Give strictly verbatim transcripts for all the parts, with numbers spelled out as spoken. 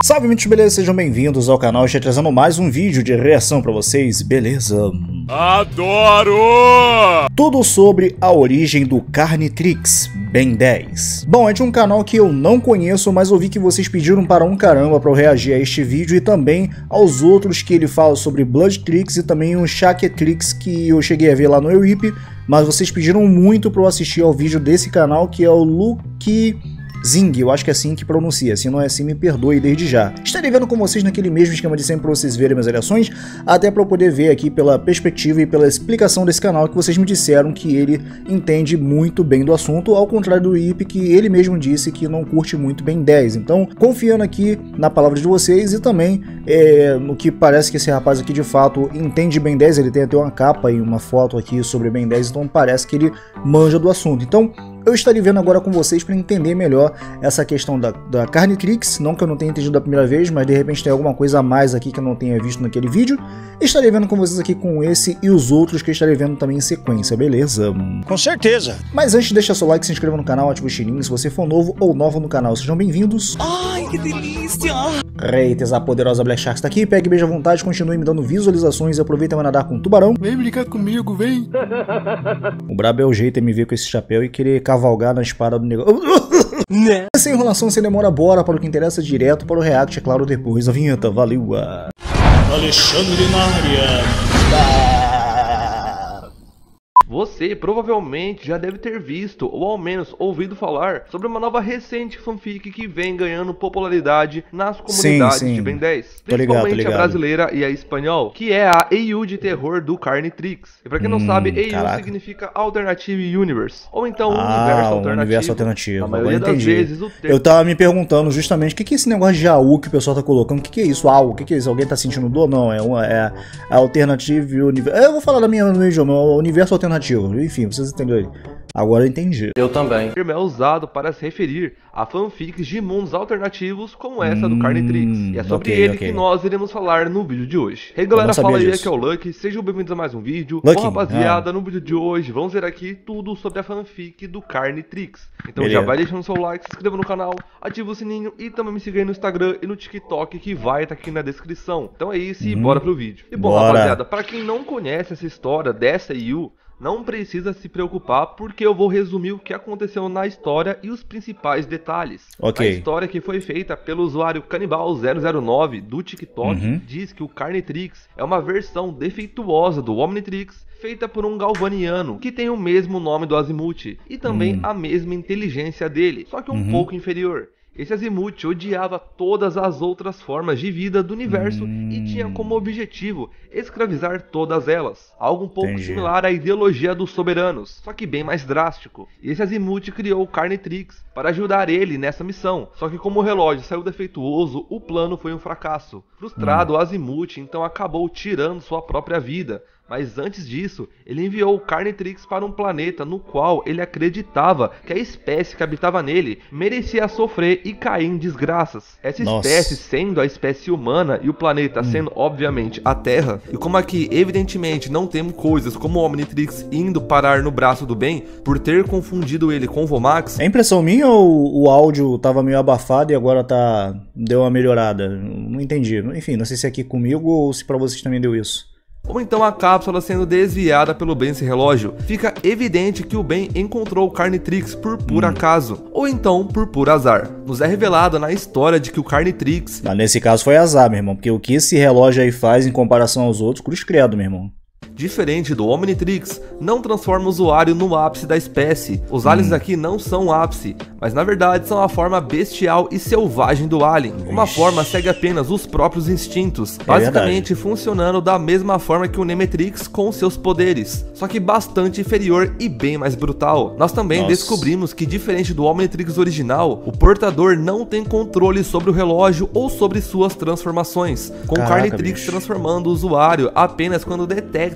Salve, mitos, beleza? Sejam bem-vindos ao canal. Estou trazendo mais um vídeo de reação pra vocês, beleza? Adoro! Tudo sobre a origem do Carnitrix Ben dez. Bom, é de um canal que eu não conheço, mas ouvi que vocês pediram para um caramba para eu reagir a este vídeo e também aos outros que ele fala sobre Bloodtrix e também o Shaketrix que eu cheguei a ver lá no Ewip, mas vocês pediram muito para eu assistir ao vídeo desse canal que é o Luke Zing, eu acho que é assim que pronuncia, se não é assim me perdoe desde já. Estarei vendo com vocês naquele mesmo esquema de sempre para vocês verem minhas reações, até para eu poder ver aqui pela perspectiva e pela explicação desse canal que vocês me disseram que ele entende muito bem do assunto, ao contrário do I P que ele mesmo disse que não curte muito Ben dez. Então, confiando aqui na palavra de vocês e também é, no que parece que esse rapaz aqui de fato entende Ben dez, ele tem até uma capa e uma foto aqui sobre Ben dez, então parece que ele manja do assunto. Então, eu estarei vendo agora com vocês para entender melhor essa questão da, da Carnitrix, não que eu não tenha entendido da primeira vez, mas de repente tem alguma coisa a mais aqui que eu não tenha visto naquele vídeo. Estarei vendo com vocês aqui com esse e os outros que estarei vendo também em sequência, beleza? Com certeza! Mas antes, deixa seu like, se inscreva no canal, ativa o sininho se você for novo ou nova no canal. Sejam bem-vindos! Ai, que delícia! Reites, a poderosa Black Shark está aqui, pegue beijo à vontade, continue me dando visualizações e aproveita para nadar com um tubarão. Vem brincar comigo, vem! O brabo é o jeito, é me ver com esse chapéu e querer cavalgar na espada do negócio. Né? Sem enrolação, sem demora, bora para o que interessa, direto para o react, é claro, depois da vinheta. Valeu! Alexandre na área. Você provavelmente já deve ter visto, ou ao menos ouvido falar, sobre uma nova recente fanfic que vem ganhando popularidade nas comunidades sim, sim. de Ben dez. Tô ligado, tô Principalmente ligado. a brasileira e a espanhol, que é a A U de terror do Carnitrix. E pra quem não Hum, sabe, A U caraca. significa Alternative Universe, ou então Ah, Universo o Alternativo. universo alternativo. A Agora maioria das entendi. vezes o termo... Eu tava me perguntando justamente o que, que é esse negócio de A U que o pessoal tá colocando. O que, que é isso? A U? O que, que é isso? Alguém tá sentindo dor? Não, é uma é a Alternative Universe. Eu vou falar da minha no meu idioma, o universo alternativo. Enfim, vocês entenderam aí. Agora eu entendi. Eu também. O termo é usado para se referir a fanfics de mundos alternativos como essa do Hum, Carnitrix. E é sobre ok, ele ok. que nós iremos falar no vídeo de hoje. Hey Eu galera, não sabia fala aí, disso. aqui é o Lucky, sejam bem-vindos a mais um vídeo. Lucky, Bom rapaziada, no vídeo de hoje vamos ver aqui tudo sobre a fanfic do Carnitrix. Então Beleza. já vai deixando seu like, se inscreva no canal, ativa o sininho e também me siga aí no Instagram e no TikTok que vai estar aqui na descrição. Então é isso e Uhum. bora pro vídeo. E bom Bora. rapaziada, para quem não conhece essa história dessa A U, não precisa se preocupar porque eu vou resumir o que aconteceu na história e os principais detalhes. Ok. A história que foi feita pelo usuário Canibal zero zero nove do TikTok Uhum. diz que o Carnitrix é uma versão defeituosa do Omnitrix feita por um galvaniano que tem o mesmo nome do Azimuth e também Hum. a mesma inteligência dele, só que um Uhum. pouco inferior. Esse Azimuth odiava todas as outras formas de vida do universo Hum. e tinha como objetivo escravizar todas elas. Algo um pouco Entendi. similar à ideologia dos soberanos, só que bem mais drástico. E esse Azimuth criou o Carnitrix para ajudar ele nessa missão. Só que como o relógio saiu defeituoso, o plano foi um fracasso. Frustrado, Hum. o Azimuth então acabou tirando sua própria vida. Mas antes disso, ele enviou o Carnitrix para um planeta no qual ele acreditava que a espécie que habitava nele merecia sofrer e cair em desgraças. Essa Nossa. espécie sendo a espécie humana e o planeta sendo obviamente a Terra. E como aqui evidentemente não temos coisas como o Omnitrix indo parar no braço do bem por ter confundido ele com o Vomax, É impressão minha ou o áudio tava meio abafado e agora tá deu uma melhorada? Não entendi. Enfim, não sei se é aqui comigo ou se pra vocês também deu isso. ou então a cápsula sendo desviada pelo Ben sem relógio, fica evidente que o Ben encontrou o Carnitrix por puro acaso, ou então por puro azar. Nos é revelado na história de que o Carnitrix Mas nesse caso foi azar, meu irmão, porque o que esse relógio aí faz em comparação aos outros, cruz credo, meu irmão. diferente do Omnitrix, não transforma o usuário no ápice da espécie. Os aliens aqui não são o ápice, mas na verdade são a forma bestial e selvagem do alien. Uma forma segue apenas os próprios instintos, basicamente funcionando da mesma forma que o Nemetrix com seus poderes, só que bastante inferior e bem mais brutal. Nós também Nossa. descobrimos que, diferente do Omnitrix original, o portador não tem controle sobre o relógio ou sobre suas transformações, com o Caraca, Carnitrix bicho. transformando o usuário apenas quando detecta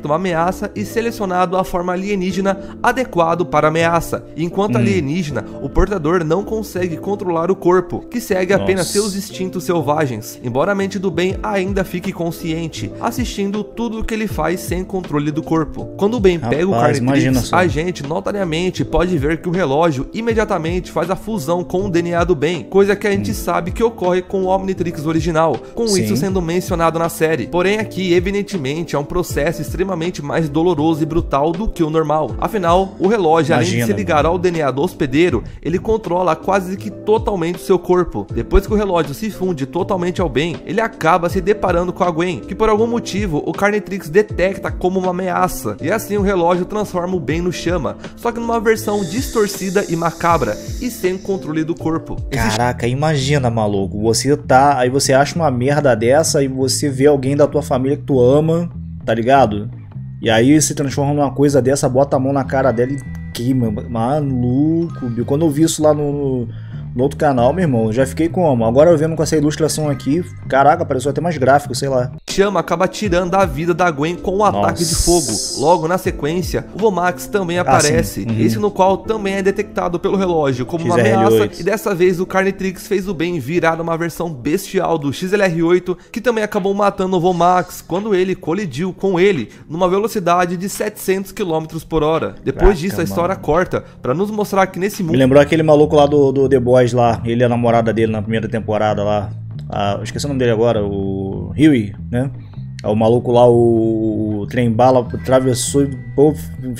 uma ameaça e selecionado a forma alienígena adequado para a ameaça. Enquanto hum. alienígena, o portador não consegue controlar o corpo, que segue Nossa. apenas seus instintos selvagens, embora a mente do Ben ainda fique consciente, assistindo tudo o que ele faz sem controle do corpo. Quando o Ben Rapaz, pega o imagina Carnitrix, só. a gente notariamente pode ver que o relógio imediatamente faz a fusão com o D N A do Ben, coisa que a gente hum. sabe que ocorre com o Omnitrix original, com Sim. isso sendo mencionado na série. Porém aqui, evidentemente, é um processo extremamente mais doloroso e brutal do que o normal. Afinal, o relógio, Imagina, além de se ligar mano. ao D N A do hospedeiro, ele controla quase que totalmente o seu corpo. Depois que o relógio se funde totalmente ao Ben, ele acaba se deparando com a Gwen, que por algum motivo o Carnitrix detecta como uma ameaça, e assim o relógio transforma o Ben no Chama, só que numa versão distorcida e macabra, e sem controle do corpo. Caraca, imagina, maluco, você tá, aí você acha uma merda dessa e você vê alguém da tua família que tu ama, tá ligado? E aí se transforma numa coisa dessa, bota a mão na cara dela e queima, maluco, bicho. Quando eu vi isso lá no, no outro canal, meu irmão, eu já fiquei como? Agora eu vendo com essa ilustração aqui, caraca, pareceu até mais gráfico, sei lá. Chama acaba tirando a vida da Gwen com um ataque de fogo. Logo na sequência, o Vomax também aparece, ah, uhum. esse no qual também é detectado pelo relógio como uma X R oito. ameaça, e dessa vez o Carnitrix fez o Ben virar uma versão bestial do X L R oito, que também acabou matando o Vomax quando ele colidiu com ele numa velocidade de setecentos quilômetros por hora. Depois Caraca, disso a história mano. corta pra nos mostrar que nesse mundo... Me lembrou aquele maluco lá do, do The Boys lá, ele e a namorada dele na primeira temporada lá. Ah, eu esqueci o nome dele agora, o Huey, né? O maluco lá, o, o trem bala atravessou e pô,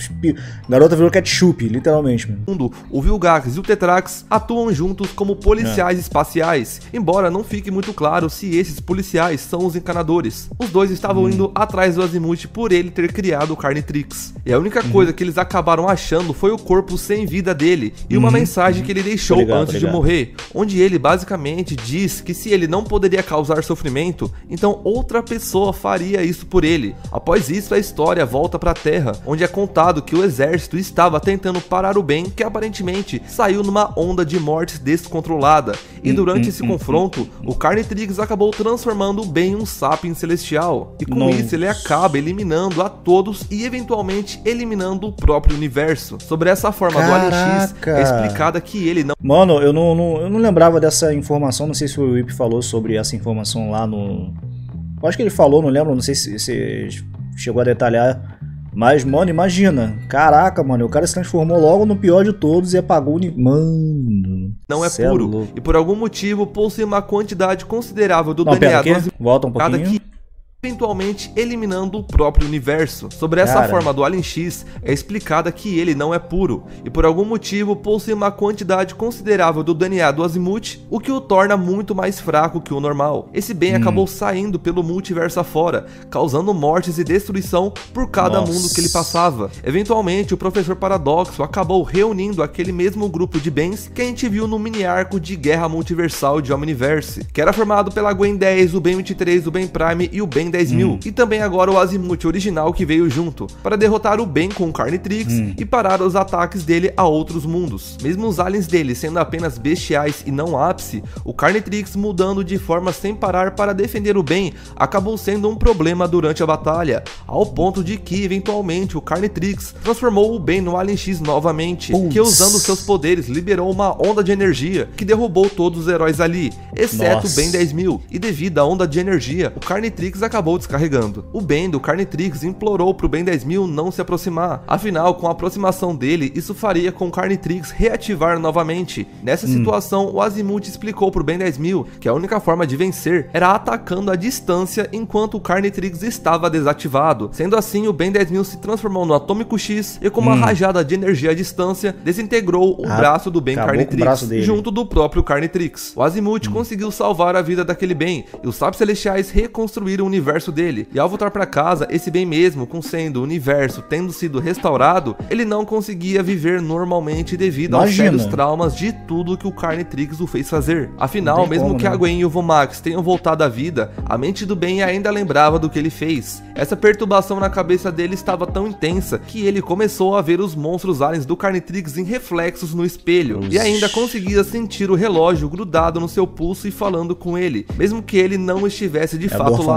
garota virou ketchup, literalmente. Mano. O Vilgax e o Tetrax atuam juntos como policiais é. espaciais, embora não fique muito claro se esses policiais são os encanadores. Os dois estavam hum. indo atrás do Azimuth por ele ter criado o Carnitrix. E a única uhum. coisa que eles acabaram achando foi o corpo sem vida dele e uma uhum. mensagem que ele deixou ligado, antes de morrer, onde ele basicamente diz que se ele não poderia causar sofrimento, então outra pessoa faria isso por ele. Após isso, a história volta para a Terra, onde é contado que o exército estava tentando parar o Ben, que aparentemente saiu numa onda de mortes descontrolada. E durante esse confronto, o Carnitrix acabou transformando o Ben em um Sapien celestial. E com Nossa. isso, ele acaba eliminando a todos e eventualmente eliminando o próprio universo. Sobre essa forma Caraca. do Alien X, é explicada que ele não... Mano, eu não, não, eu não lembrava dessa informação, não sei se o Whip falou sobre essa informação lá no... Eu acho que ele falou, não lembro, não sei se você chegou a detalhar. Mas, mano, imagina. Caraca, mano, o cara se transformou logo no pior de todos e apagou o... Mano... Não é puro. É e por algum motivo possui uma quantidade considerável do não, D N A pera, volta um pouquinho. que... eventualmente eliminando o próprio universo. Sobre essa Cara. forma do Alien X, é explicada que ele não é puro, e por algum motivo possui uma quantidade considerável do D N A do Azimuth, o que o torna muito mais fraco que o normal. Esse Ben hum. acabou saindo pelo multiverso afora, causando mortes e destruição por cada Nossa. mundo que ele passava. Eventualmente, o Professor Paradoxo acabou reunindo aquele mesmo grupo de Bens que a gente viu no mini-arco de Guerra Multiversal de Omniverse, que era formado pela Gwen dez, o Ben vinte e três, o Ben Prime e o Ben dez mil, hum. e também agora o Azimuth original que veio junto, para derrotar o Ben com o Carnitrix hum. e parar os ataques dele a outros mundos. Mesmo os aliens dele sendo apenas bestiais e não ápice, o Carnitrix mudando de forma sem parar para defender o Ben acabou sendo um problema durante a batalha, ao ponto de que eventualmente o Carnitrix transformou o Ben no Alien X novamente, Puts. que usando seus poderes liberou uma onda de energia que derrubou todos os heróis ali, exceto Nossa. o Ben dez mil, e devido à onda de energia, o Carnitrix acabou acabou descarregando. O Ben do Carnitrix implorou pro Ben dez mil não se aproximar, afinal com a aproximação dele isso faria com o Carnitrix reativar novamente. Nessa hum. situação o Azimuth explicou pro Ben dez mil que a única forma de vencer era atacando a distância enquanto o Carnitrix estava desativado. Sendo assim, o Ben dez mil se transformou no Atômico X e com uma hum. rajada de energia à distância desintegrou o ah, braço do Ben Carnitrix junto do próprio Carnitrix. O Azimuth hum. conseguiu salvar a vida daquele Ben e os Sábios Celestiais reconstruíram o universo dele, e ao voltar para casa, esse Ben mesmo, com sendo o universo tendo sido restaurado, ele não conseguia viver normalmente devido Imagina. aos sérios traumas de tudo que o Carnitrix o fez fazer. Afinal, mesmo como, que né? a Gwen e o Vomax tenham voltado à vida, a mente do Ben ainda lembrava do que ele fez. Essa perturbação na cabeça dele estava tão intensa que ele começou a ver os monstros aliens do Carnitrix em reflexos no espelho, Uxi. e ainda conseguia sentir o relógio grudado no seu pulso e falando com ele, mesmo que ele não estivesse de é fato lá. Fantasma. De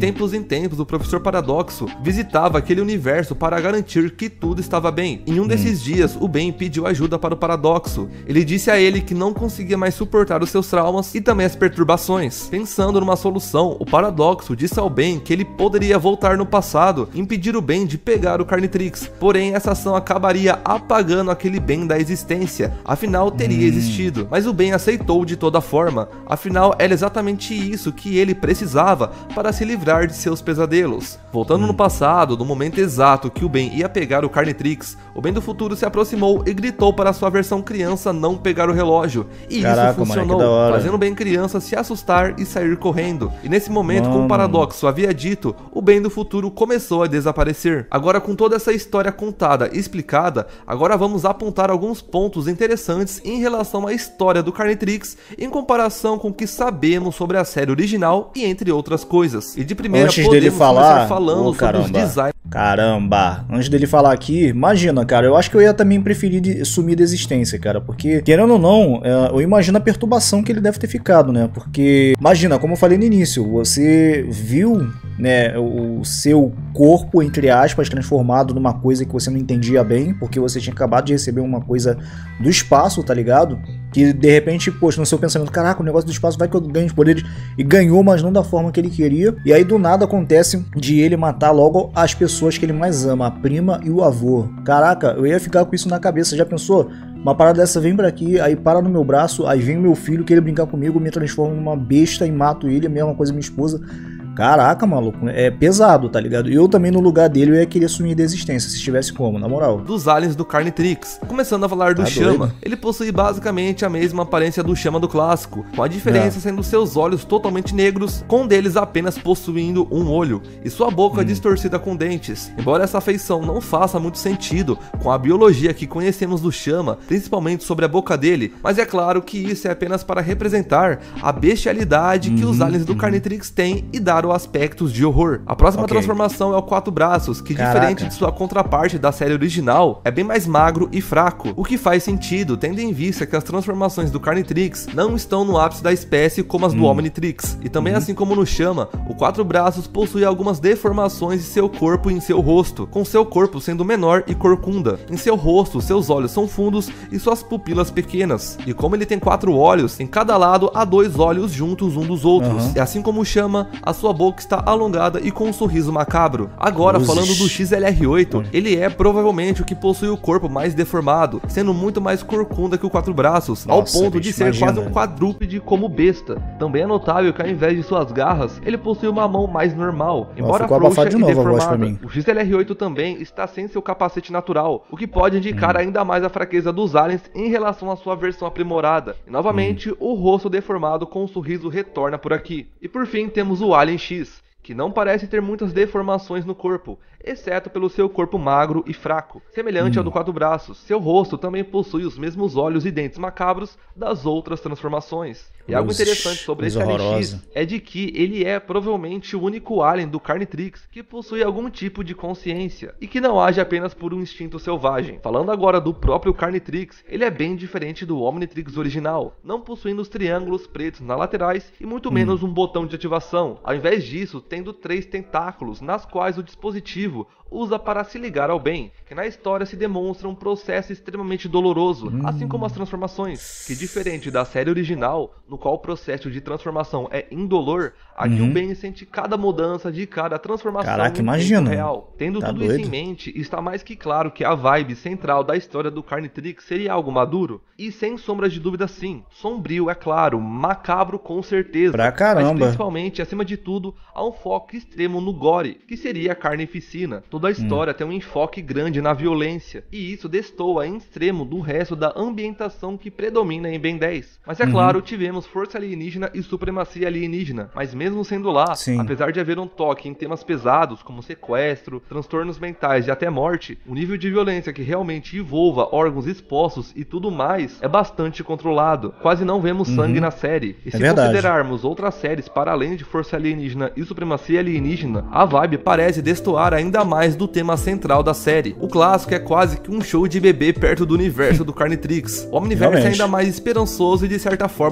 tempos em tempos, o professor Paradoxo visitava aquele universo para garantir que tudo estava bem. Em um hum. desses dias, o Ben pediu ajuda para o Paradoxo. Ele disse a ele que não conseguia mais suportar os seus traumas e também as perturbações. Pensando numa solução, o Paradoxo disse ao Ben que ele poderia voltar no passado e impedir o Ben de pegar o Carnitrix. Porém, essa ação acabaria apagando aquele Ben da existência, afinal teria hum. existido. Mas o Ben aceitou de toda forma, afinal era exatamente isso que ele precisava para se livrar de seus pesadelos. Voltando hum. no passado, no momento exato que o Ben ia pegar o Carnitrix, o Ben do futuro se aproximou e gritou para sua versão criança não pegar o relógio. E Caraca, isso funcionou, mano, fazendo o Ben criança se assustar e sair correndo. E nesse momento, mano. como o Paradoxo havia dito, o Ben do futuro começou a desaparecer. Agora, com toda essa história contada e explicada, agora vamos apontar alguns pontos interessantes em relação à história do Carnitrix em comparação com o que sabemos sobre a série original e entre outras coisas. E de primeira Antes podemos dele falar, começar falando oh, sobre os designs. Caramba, antes dele falar aqui, imagina, cara, eu acho que eu ia também preferir de, sumir da existência, cara, porque, querendo ou não, é, eu imagino a perturbação que ele deve ter ficado, né, porque, imagina, como eu falei no início, você viu, né, o seu corpo, entre aspas, transformado numa coisa que você não entendia bem, porque você tinha acabado de receber uma coisa do espaço, tá ligado? Que de repente, poxa, no seu pensamento, caraca, o negócio do espaço vai que eu ganho os poderes, e ganhou, mas não da forma que ele queria, e aí do nada acontece de ele matar logo as pessoas que ele mais ama, a prima e o avô. Caraca, eu ia ficar com isso na cabeça, já pensou? Uma parada dessa vem pra aqui, aí para no meu braço, aí vem o meu filho, querer brincar comigo, me transforma numa besta e mato ele, a mesma coisa minha esposa. Caraca, maluco, é pesado, tá ligado? Eu também no lugar dele eu ia querer sumir da existência, se tivesse como, na moral. Dos aliens do Carnitrix. Começando a falar do tá Chama, doido. Ele possui basicamente a mesma aparência do Chama do clássico, com a diferença é. sendo seus olhos totalmente negros, com um deles apenas possuindo um olho, e sua boca hum. distorcida com dentes. Embora essa feição não faça muito sentido com a biologia que conhecemos do Chama, principalmente sobre a boca dele, mas é claro que isso é apenas para representar a bestialidade hum. que os aliens do hum. Carnitrix têm e dar aspectos de horror. A próxima okay. transformação é o Quatro Braços, que Caraca. diferente de sua contraparte da série original, é bem mais magro e fraco, o que faz sentido, tendo em vista que as transformações do Carnitrix não estão no ápice da espécie como as do hum. Omnitrix. E também, hum. assim como no Chama, o Quatro Braços possui algumas deformações em seu corpo e em seu rosto, com seu corpo sendo menor e corcunda. Em seu rosto, seus olhos são fundos e suas pupilas pequenas. E como ele tem quatro olhos, em cada lado há dois olhos juntos um dos outros. Uhum. E assim como o Chama, a sua boca está alongada e com um sorriso macabro. Agora, Luzes. falando do X L R oito, ele é provavelmente o que possui o corpo mais deformado, sendo muito mais corcunda que o Quatro Braços, Nossa, ao ponto bicho, de ser imagina. quase um quadrúpede como besta. Também é notável que ao invés de suas garras, ele possui uma mão mais normal, embora frouxa e deformada. O X L R oito também está sem seu capacete natural, o que pode indicar hum. ainda mais a fraqueza dos aliens em relação à sua versão aprimorada. E novamente, hum. o rosto deformado com um sorriso retorna por aqui. E por fim, temos o Alien X, que não parece ter muitas deformações no corpo, exceto pelo seu corpo magro e fraco, semelhante hum. ao do Quatro Braços. Seu rosto também possui os mesmos olhos e dentes macabros das outras transformações. E algo interessante sobre esse Alien X é de que ele é provavelmente o único alien do Carnitrix que possui algum tipo de consciência e que não age apenas por um instinto selvagem. Falando agora do próprio Carnitrix, ele é bem diferente do Omnitrix original, não possuindo os triângulos pretos nas laterais e muito menos hum. um botão de ativação. Ao invés disso, tendo três tentáculos, nas quais o dispositivo usa para se ligar ao bem, que na história se demonstra um processo extremamente doloroso, hum. assim como as transformações, que diferente da série original, no qual o processo de transformação é indolor, aqui uhum. o Ben sente cada mudança de cada transformação. Caraca, imagina. Real. Tendo tá tudo doido. isso em mente, está mais que claro que a vibe central da história do Carnitrix seria algo maduro, e sem sombras de dúvida sim, sombrio é claro, macabro com certeza, pra caramba. mas principalmente, acima de tudo, há um foco extremo no gore, que seria a carnificina. Toda a história hum. tem um enfoque grande na violência, e isso destoa em extremo do resto da ambientação que predomina em Ben dez. Mas é uhum. claro, tivemos força alienígena e supremacia alienígena, mas mesmo sendo lá, Sim. apesar de haver um toque em temas pesados como sequestro, transtornos mentais e até morte, o nível de violência que realmente envolva órgãos expostos e tudo mais é bastante controlado. Quase não vemos uhum. sangue na série, e é se verdade. considerarmos outras séries para além de força alienígena e supremacia alienígena, a vibe parece destoar ainda mais do tema central da série. O clássico é quase que um show de bebê perto do universo do Carnitrix. O Omniverse é ainda mais esperançoso e de certa forma bem mais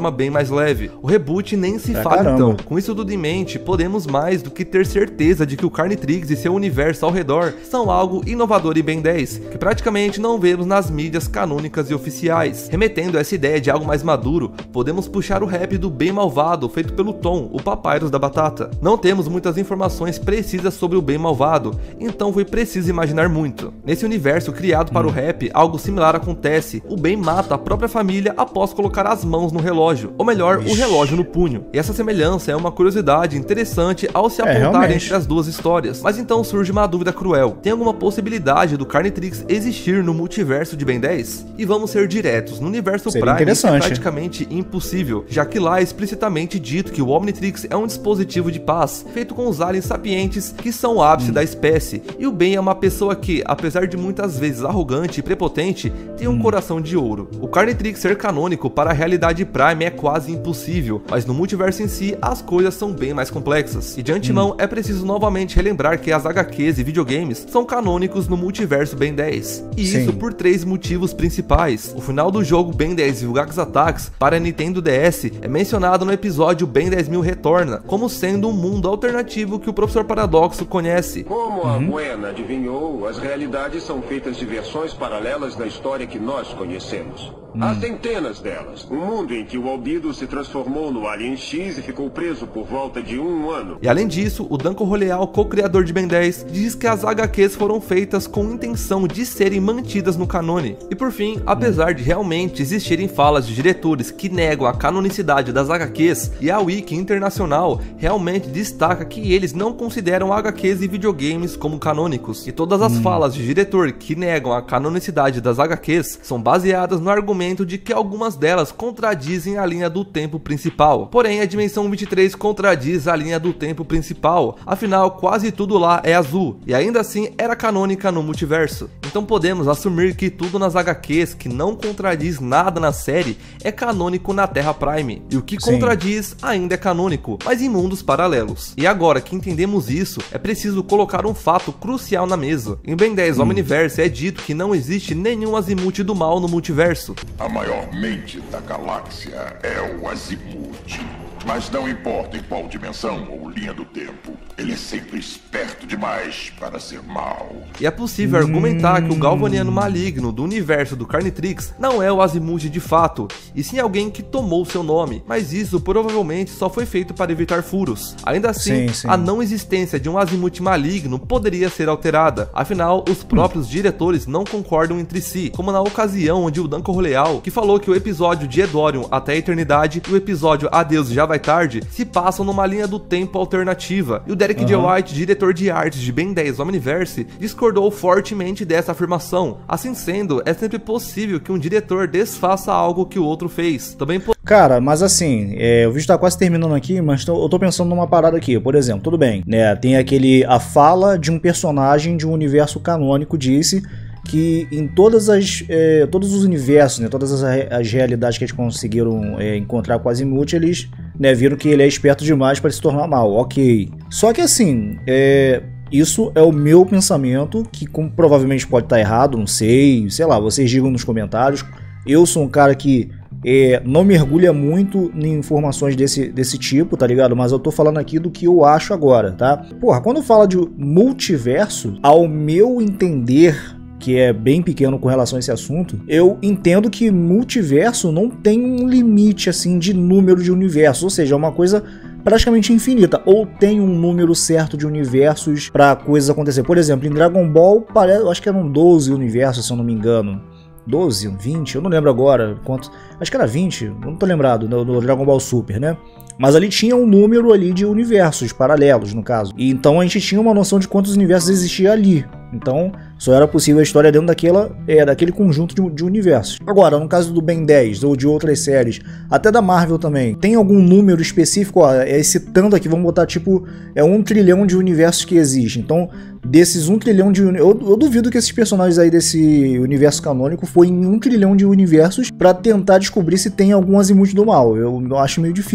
mais leve. O reboot nem se É, fala caramba. então. Com isso tudo em mente, podemos mais do que ter certeza de que o Carnitrix e seu universo ao redor são algo inovador e Ben dez, que praticamente não vemos nas mídias canônicas e oficiais. Remetendo a essa ideia de algo mais maduro, podemos puxar o rap do bem malvado feito pelo Tom, o Papyrus da Batata. Não temos muitas informações precisas sobre o bem malvado, então foi preciso imaginar muito. Nesse universo criado para o rap, algo similar acontece. O Ben mata a própria família após colocar as mãos no relógio, ou melhor, o relógio no punho. E essa semelhança é uma curiosidade interessante ao se apontar realmente. entre as duas histórias. Mas então surge uma dúvida cruel: tem alguma possibilidade do Carnitrix existir no multiverso de Ben dez? E vamos ser diretos, no universo Seria Prime isso é interessante. praticamente impossível, já que lá é explicitamente dito que o Omnitrix é um dispositivo de paz, feito com os aliens sapientes que são o ápice Hum. da espécie, e o Ben é uma pessoa que, apesar de muitas vezes arrogante e prepotente, tem um Hum. coração de ouro. O Carnitrix ser canônico para a realidade Prime é quase impossível, mas no multiverso em si as coisas são bem mais complexas. E de antemão Hum. é preciso novamente relembrar que as H Qs e videogames são canônicos no multiverso Ben dez. E Sim. isso por três motivos principais. O final do jogo Ben dez Vilgax Attacks para Nintendo D S é mencionado no episódio Ben dez mil Retorna, como sendo um mundo alternativo que o Professor Paradoxo conhece. Como a Buena adivinhou, as realidades são feitas de versões paralelas da história que nós conhecemos. Há centenas delas. Um mundo em que o Albedo se transformou no Alien X e ficou preso por volta de um ano. E além disso, o Danko Roleal, co-criador de Ben dez, diz que as H Qs foram feitas com intenção de serem mantidas no canone. E por fim, apesar de realmente existirem falas de diretores que negam a canonicidade das H Qs, e a Wiki Internacional realmente destaca que eles não consideram H Qs e videogames como canônicos. E todas as falas de diretor que negam a canonicidade das H Qs são baseadas no argumento de que algumas delas contradizem a linha do tempo principal. Porém, a Dimensão vinte e três contradiz a linha do tempo principal, afinal quase tudo lá é azul, e ainda assim era canônica no multiverso. Então podemos assumir que tudo nas H Qs que não contradiz nada na série é canônico na Terra Prime, e o que Sim. contradiz ainda é canônico, mas em mundos paralelos. E agora que entendemos isso, é preciso colocar um fato crucial na mesa. Em Ben dez Omniverse é dito que não existe nenhum azimuth do mal no multiverso. A maior mente da galáxia é o Azimuth. Mas não importa em qual dimensão ou linha do tempo, ele é sempre esperto demais para ser mau. E é possível argumentar que o Galvaniano maligno do universo do Carnitrix não é o Azimuth de fato, e sim alguém que tomou seu nome, mas isso provavelmente só foi feito para evitar furos. Ainda assim, Sim, sim. a não existência de um Azimuth maligno poderia ser alterada, afinal, os próprios diretores não concordam entre si, como na ocasião onde o Danko Roleal, que falou que o episódio de Edorion até a eternidade e o episódio Adeus Já Vai Tarde se passam numa linha do tempo alternativa, e o Derek J. White, diretor de artes de Ben dez Omniverse, discordou fortemente dessa afirmação. Assim sendo, é sempre possível que um diretor desfaça algo que o outro fez. Também po- Cara, mas assim, é, o vídeo tá quase terminando aqui, mas tô- eu tô pensando numa parada aqui. Por exemplo, tudo bem, né? Tem aquele a fala de um personagem de um universo canônico disse que em todas as, é, todos os universos, né, todas as, as realidades que eles conseguiram é, encontrar com Azimuth, eles, né, viram que ele é esperto demais para se tornar mal. Ok. Só que assim, é, isso é o meu pensamento, que como provavelmente pode estar errado, não sei, sei lá, vocês digam nos comentários. Eu sou um cara que é, não mergulha muito em informações desse, desse tipo, tá ligado? Mas eu tô falando aqui do que eu acho agora, tá? Porra, quando fala de multiverso, ao meu entender, que é bem pequeno com relação a esse assunto, eu entendo que multiverso não tem um limite assim de número de universos, ou seja, é uma coisa praticamente infinita, ou tem um número certo de universos para coisas acontecer. Por exemplo, em Dragon Ball, parece, eu acho que eram doze universos, se eu não me engano. doze, vinte, eu não lembro agora quantos. Acho que era vinte, não tô lembrado, no, no Dragon Ball Super, né? Mas ali tinha um número ali de universos paralelos, no caso. E então a gente tinha uma noção de quantos universos existia ali. Então só era possível a história dentro daquela, é, daquele conjunto de, de universos. Agora, no caso do Ben dez ou de outras séries, até da Marvel também, tem algum número específico? Ó, é esse tanto aqui, vamos botar tipo, é um trilhão de universos que existem. Então, desses um trilhão de uni... eu, eu duvido que esses personagens aí desse universo canônico foi em um trilhão de universos pra tentar descobrir se tem algum Azimuth do mal. Eu, eu acho meio difícil isso, tá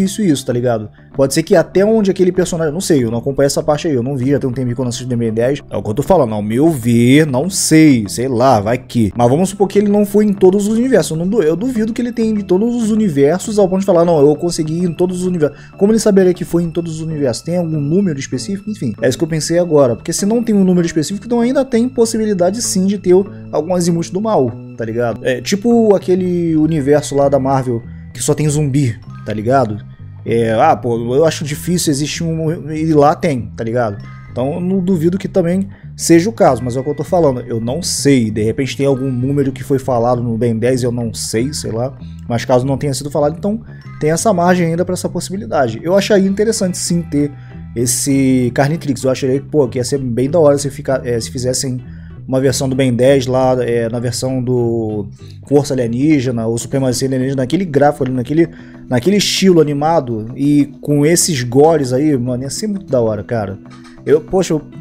tá ligado? Pode ser que até onde aquele personagem... Não sei, eu não acompanho essa parte aí, eu não vi, já tem um tempo que eu não assisto D Ben dez. É o que eu tô falando, ao meu ver, não sei, sei lá, vai que... Mas vamos supor que ele não foi em todos os universos. Eu, não, eu duvido que ele tenha em todos os universos ao ponto de falar, não, eu consegui ir em todos os universos. Como ele saberia que foi em todos os universos? Tem algum número específico? Enfim, é isso que eu pensei agora. Porque se não tem um número específico, então ainda tem possibilidade sim de ter algum azimuth do mal, tá ligado? É tipo aquele universo lá da Marvel que só tem zumbi, tá ligado? É, ah, pô, eu acho difícil, existe um... E lá tem, tá ligado? Então eu não duvido que também seja o caso, mas é o que eu tô falando, eu não sei. De repente tem algum número que foi falado no Ben dez, eu não sei, sei lá. Mas caso não tenha sido falado, então tem essa margem ainda pra essa possibilidade. Eu acharia interessante sim ter esse Carnitrix. Eu acharia pô, que ia ser bem da hora se, ficar, é, se fizessem uma versão do Ben dez lá, é, na versão do Força Alienígena ou Supremacia Alienígena, naquele gráfico ali, naquele, naquele estilo animado e com esses gores aí, mano, ia ser muito da hora, cara. Eu, poxa, eu...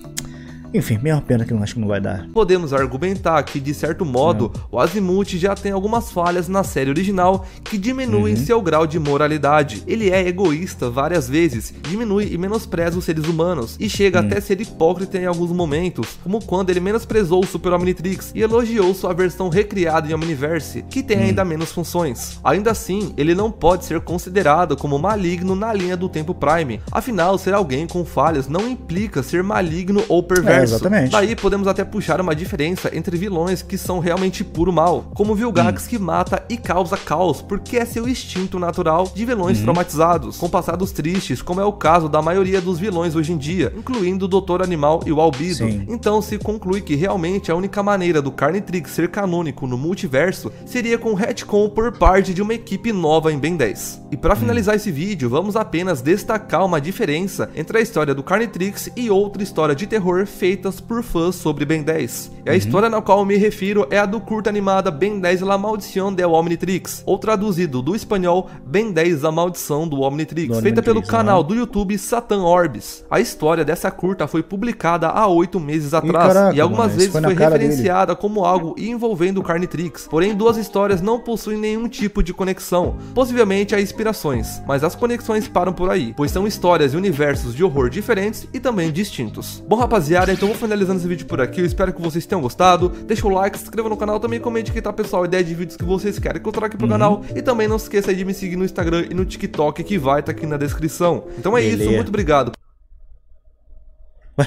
Enfim, mesma pena que eu acho que não vai dar. Podemos argumentar que, de certo modo, é. o Azimuth já tem algumas falhas na série original que diminuem uhum. seu grau de moralidade. Ele é egoísta várias vezes, diminui e menospreza os seres humanos, e chega uhum. até ser hipócrita em alguns momentos, como quando ele menosprezou o Super Omnitrix e elogiou sua versão recriada em Omniverse, que tem uhum. ainda menos funções. Ainda assim, ele não pode ser considerado como maligno na linha do tempo Prime. Afinal, ser alguém com falhas não implica ser maligno ou perverso. É. Exatamente. Daí podemos até puxar uma diferença entre vilões que são realmente puro mal, como Vilgax hum. que mata e causa caos porque é seu instinto natural de vilões hum. traumatizados, com passados tristes, como é o caso da maioria dos vilões hoje em dia, incluindo o Doutor Animal e o Albedo. Sim. Então se conclui que realmente a única maneira do Carnitrix ser canônico no multiverso seria com retcon por parte de uma equipe nova em Ben dez. E para finalizar hum. esse vídeo, vamos apenas destacar uma diferença entre a história do Carnitrix e outra história de terror feita por fãs sobre Ben dez. E a uhum. história na qual eu me refiro é a do curta animada Ben dez La Maldición del Omnitrix, ou traduzido do espanhol Ben dez A Maldição do Omnitrix, do feita Omnitrix, pelo canal né? do YouTube Satan Orbs. A história dessa curta foi publicada há oito meses atrás, e, caraca, e algumas mano, vezes foi, foi referenciada dele. como algo envolvendo o Carnitrix, porém duas histórias não possuem nenhum tipo de conexão, possivelmente há inspirações, mas as conexões param por aí, pois são histórias e universos de horror diferentes e também distintos. Bom rapaziada, então vou finalizando esse vídeo por aqui, eu espero que vocês tenham gostado, deixa o like, se inscreva no canal, também comente aqui, tá pessoal, ideia de vídeos que vocês querem que eu traga aqui pro uhum. canal, e também não se esqueça aí de me seguir no Instagram e no TikTok, que vai estar tá aqui na descrição. Então é Beleza. isso, muito obrigado. Ué?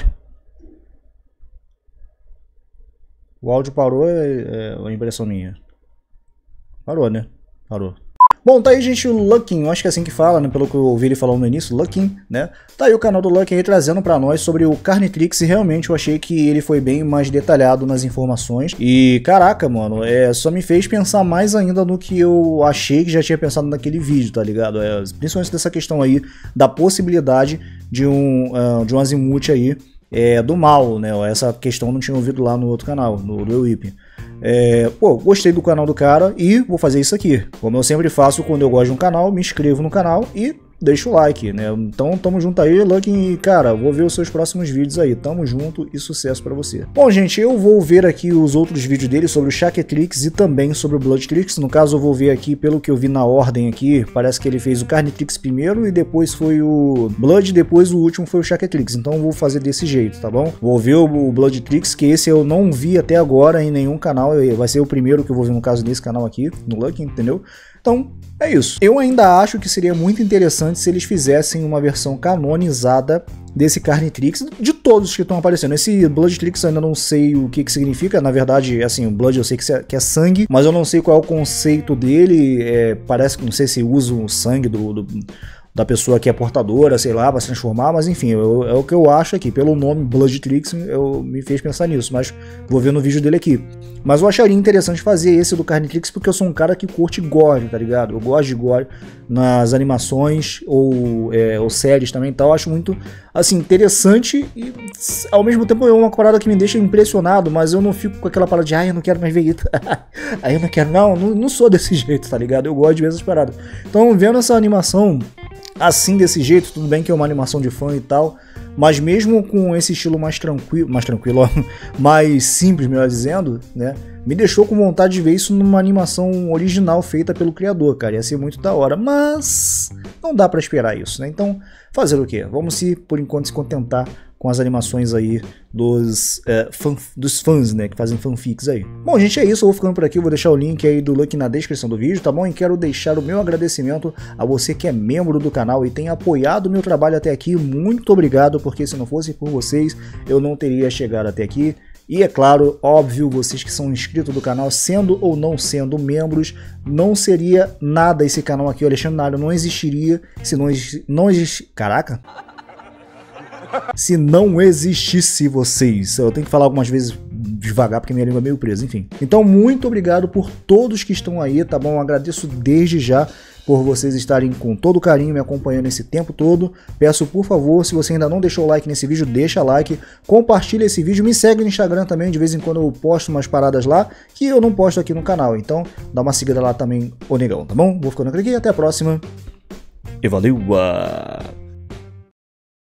O áudio parou, é, é uma impressão minha. Parou, né? Parou. Bom, tá aí, gente, o Luckin, eu acho que é assim que fala, né, pelo que eu ouvi ele falando no início, Luckin, né, tá aí o canal do Luckin aí trazendo pra nós sobre o Carnitrix, e realmente eu achei que ele foi bem mais detalhado nas informações, e caraca, mano, é, só me fez pensar mais ainda no que eu achei que já tinha pensado naquele vídeo, tá ligado, é, principalmente dessa questão aí, da possibilidade de um, uh, de um azimuth aí, é, do mal, né, essa questão eu não tinha ouvido lá no outro canal, no do Ewip. É, pô, gostei do canal do cara e vou fazer isso aqui. Como eu sempre faço quando eu gosto de um canal, me inscrevo no canal e deixa o like, né? Então tamo junto aí, Luckin, e cara, vou ver os seus próximos vídeos aí. Tamo junto e sucesso pra você. Bom, gente, eu vou ver aqui os outros vídeos dele sobre o Shaketrix e também sobre o Bloodtrix. No caso, eu vou ver aqui, pelo que eu vi na ordem aqui, parece que ele fez o Carnitrix primeiro e depois foi o Blood, depois o último foi o Shaketrix. Então eu vou fazer desse jeito, tá bom? Vou ver o Bloodtrix, que esse eu não vi até agora em nenhum canal. Vai ser o primeiro que eu vou ver no caso desse canal aqui, no Luckin, entendeu? Então, é isso. Eu ainda acho que seria muito interessante se eles fizessem uma versão canonizada desse Carnitrix, de todos que estão aparecendo. Esse Bloodtrix eu ainda não sei o que que significa, na verdade, assim, o Blood eu sei que é, que é sangue, mas eu não sei qual é o conceito dele, é, parece que não sei se usa o sangue do... do da pessoa que é portadora, sei lá, para se transformar, mas enfim, eu, é o que eu acho aqui, pelo nome Bloodtrix, eu me fez pensar nisso, mas vou ver no vídeo dele aqui. Mas eu acharia interessante fazer esse do Carnitrix, porque eu sou um cara que curte gore, tá ligado? Eu gosto de gore nas animações, ou, é, ou séries também e tal, eu acho muito, assim, interessante e ao mesmo tempo é uma parada que me deixa impressionado, mas eu não fico com aquela parada de, ai, eu não quero mais ver isso, aí eu não quero, não, não, não sou desse jeito, tá ligado? Eu gosto de ver essas paradas. Então, vendo essa animação assim, desse jeito, tudo bem que é uma animação de fã e tal, Mas mesmo com esse estilo mais tranquilo, mais tranquilo, ó, mais simples, melhor dizendo, né? Me deixou com vontade de ver isso numa animação original feita pelo criador, cara. Ia ser muito da hora, mas não dá pra esperar isso, né? Então, fazer o quê? Vamos se, por enquanto, se contentar com as animações aí dos, é, fan, dos fãs, né, que fazem fanfics aí. Bom, gente, é isso, eu vou ficando por aqui, eu vou deixar o link aí do Lucky na descrição do vídeo, tá bom? E quero deixar o meu agradecimento a você que é membro do canal e tem apoiado o meu trabalho até aqui. Muito obrigado, porque se não fosse por vocês, eu não teria chegado até aqui. E é claro, óbvio, vocês que são inscritos do canal, sendo ou não sendo membros, não seria nada esse canal aqui, o Alexandre Nário não existiria se não existisse... Não existe... Caraca! Se não existisse vocês. Eu tenho que falar algumas vezes devagar porque minha língua é meio presa, enfim. Então, muito obrigado por todos que estão aí, tá bom? Eu agradeço desde já por vocês estarem com todo carinho me acompanhando esse tempo todo. Peço, por favor, se você ainda não deixou o like nesse vídeo, deixa like, compartilha esse vídeo, me segue no Instagram também, de vez em quando eu posto umas paradas lá que eu não posto aqui no canal. Então, dá uma seguida lá também, ô negão, tá bom? Vou ficando por aqui, até a próxima e valeu!